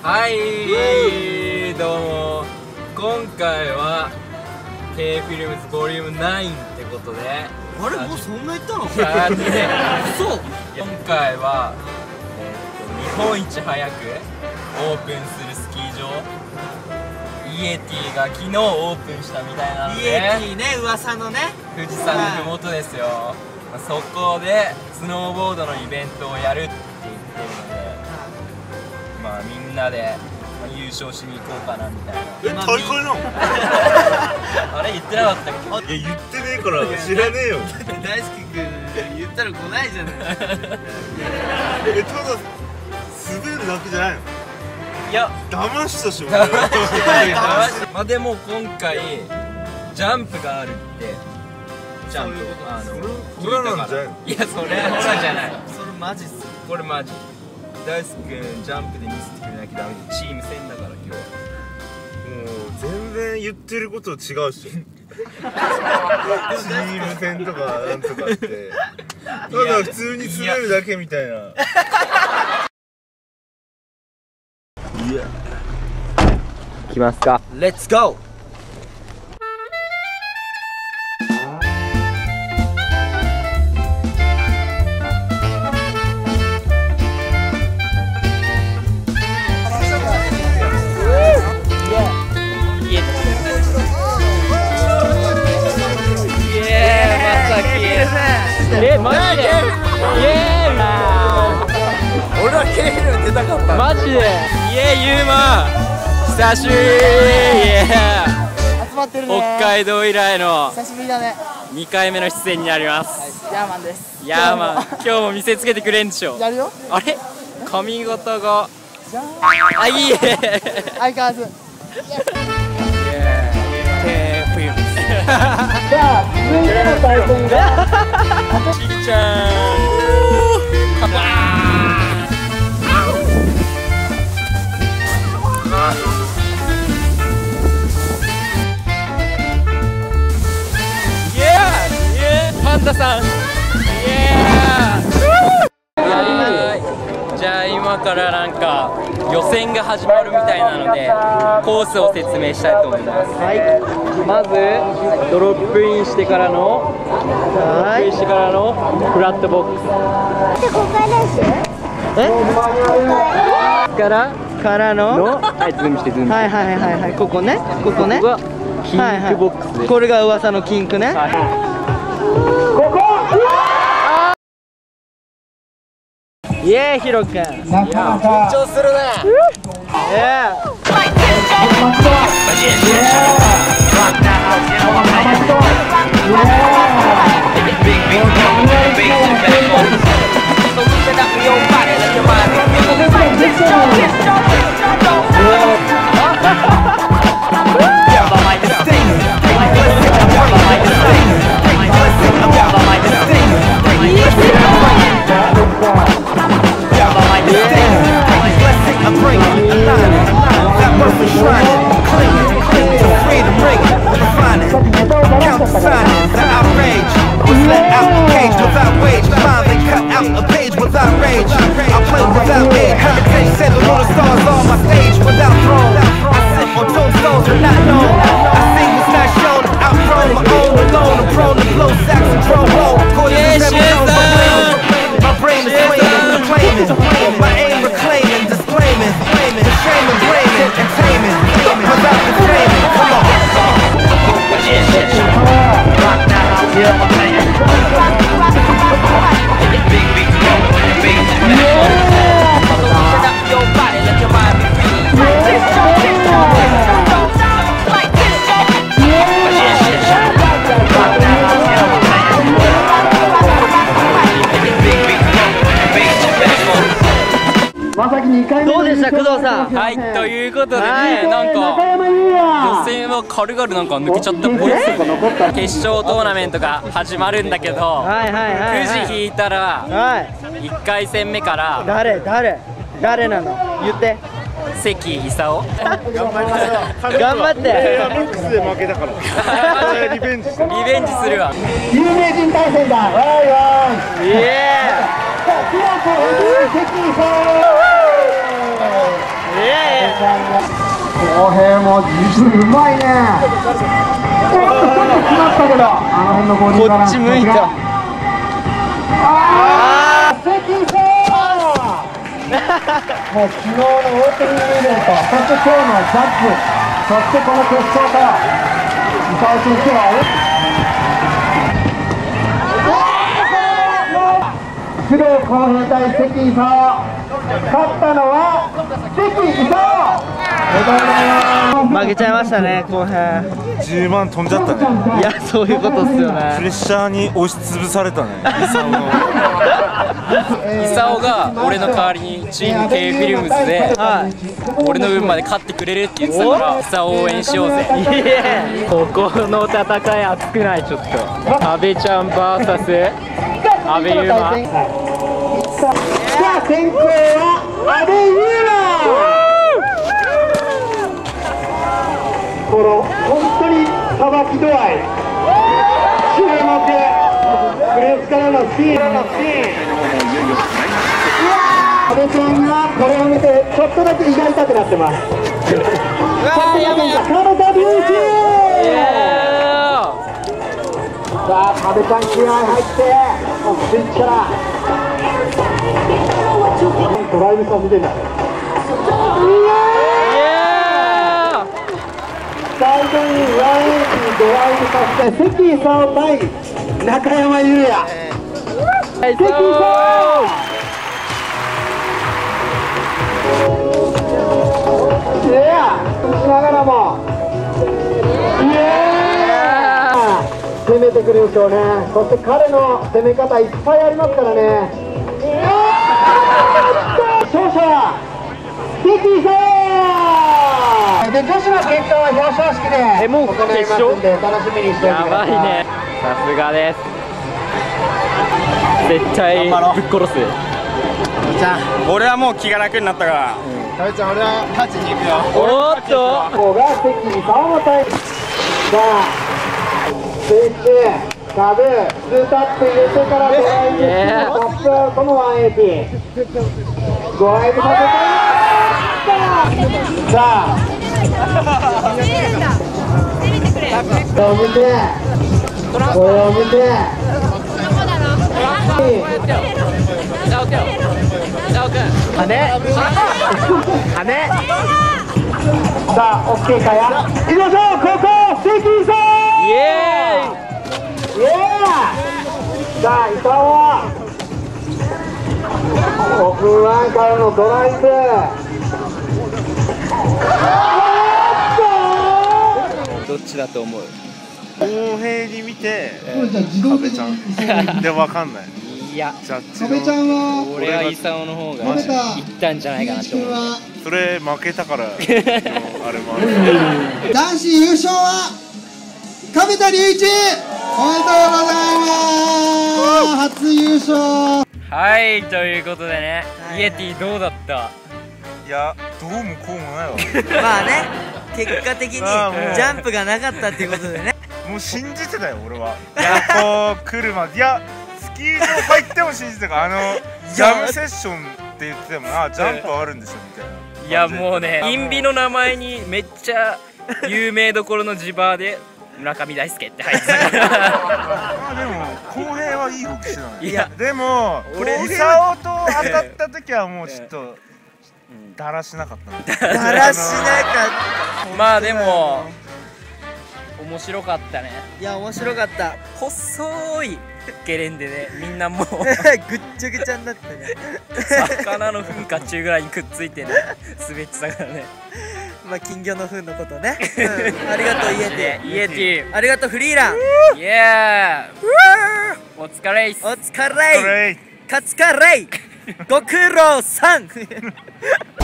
はい、どうも。今回は K フィルムズボリューム9ってことで、 あれもうそんな言ったの？ そう。 今回は、日本一早くオープンするスキー場イエティが昨日オープンしたみたいなので、 イエティね、噂のね、 富士山の麓ですよ。そこでスノーボードのイベントをやるって言ってるので、まあみんなで優勝しに行こうかなみたいな。 大会なの？ あれ言ってなかったっけ？ いや言ってねえから知らねえよ。 大輔君言ったら来ないじゃない。 ただ滑るだけじゃないの？ いや騙したしょ。 まあでも今回ジャンプがあるってちゃんとホラなんじゃないの？ いやそれホラじゃない。 それマジっす。 これマジ。大輔君ジャンプで見せてくれなきゃダメでチーム戦だから今日は。 もう全然言ってること違うしょ。チーム戦とかなんとかってただ普通に滑るだけみたいな。いや行きますか。 レッツゴー。 マジでイエーイ。 俺はケール出たかった。 マジでイエーイ。ユーマ久しぶり。 集まってるね。 北海道以来の久しぶりだね。 2回目の出演になります。 ヤーマンです。 ヤーマン今日も見せつけてくれんでしょ。 やるよ。 あれ髪型がじゃーん。 あいい。 相変わらず。 さあ続いての対戦がちぎちゃん。パンダさん。じゃあ今からなんか予選が始まるみたいなのでコースを説明したいと思います。はい、まずドロップインしてからのフラットボックス。からのはいズームしてズームして。 はいここねここね。 キンクボックスです。 これが噂のキンクね。イエーイヒロ君。緊張するね。どうでした工藤さん。 はい、ということでね、なんか予選は軽々なんか抜けちゃったっぽいですよね。決勝トーナメントが始まるんだけど、くじ引いたら1回戦目から誰なの言って。 関功。 頑張って。 ロックスで負けたからリベンジするわ。 有名人対戦だ。わーいわーい。イエーイ。 公平も実にうまいね。決まったけど、あの辺のボディバランス。こっち向いた。関さん。もう昨日のオープニングイベント、そして今日のジャッジ、そしてこの決勝と、伊沢先生は工藤公平対関伊沢、勝ったのは関伊沢。 負けちゃいましたね、後編。 10万飛んじゃったね。 いや、そういうことっすよね。 プレッシャーに押しつぶされたね。 イサオが俺の代わりにチーム K フィルムズで俺の分まで勝ってくれるって言ってたから、イサオ応援しようぜ。ここの戦い熱くない？ちょっと阿部ちゃん VS 阿部優馬。 さあ先攻は阿部優馬。この本当にさばき度合い、注目、プレスからのスピードのシーン。阿部ちゃんがこれを見てちょっとだけ胃が痛くなってます。体隆一。さあ阿部ちゃん気合入ってスイッチからドライブさせてんだ。最後にワンエンジンドライブさせて関伊沢対中山優也。関伊沢いやしながらもいや攻めてくるでしょうね。そして彼の攻め方いっぱいありますからね。勝者は関伊沢で、女子の結果は表彰式でもう決勝行いますんで楽しみにしておいてください。 やばいね、さすがです。絶対ぶっ殺す。 俺はもう気が楽になったから。食べちゃん、俺は勝ちに行くよ。 おっとここが関伊沢の対決。さあスイッチカブ2タップ入れてからドライブしてタップアウトの180ドライブさせた。さあこれを見てこれを見てさあ OK かや行きましょう。ここ関伊沢イエーイ。 イエーさあ伊沢はオープンワンからのドライブ。 どっちだと思う？ 公平に見て壁ちゃんでわかんない。 いや、 ジャッジ阿部ちゃんは俺はイサオの方がいったんじゃないかなと思う。 それ負けたからのあれもある。 男子優勝は亀田隆一、おめでとうございます。初優勝。 はい、ということでね、イエティどうだった？ いや、どうもこうもないわ。 まあね、結果的にジャンプがなかったっていうことでね。 もう信じてたよ俺は。いや、こう来るまで、いやスキー場入っても信じてたから、ジャムセッションって言ってたもん。あ、ジャンプあるんでしょみたいな。 いやもうね、インビの名前にめっちゃ有名どころの地場で村上大輔って入ってたから。 でも公平はいい動きしてたね。 いやでも俺イサオと当たった時はもうちょっとだらしなかったな。 だらしなかった。 まあでも面白かったね。 いや、面白かった。 細いゲレンデでみんなもうぐっちゃぐちゃになってね。 魚の糞かっちゅうぐらいにくっついてね滑ってたからね。 まあ金魚の糞のことね。ありがとうイエティ。 イエテありがとうフリーラン。 ィイエーイ。お疲れっす。 お疲れ。カツカレイ。ご苦労さん。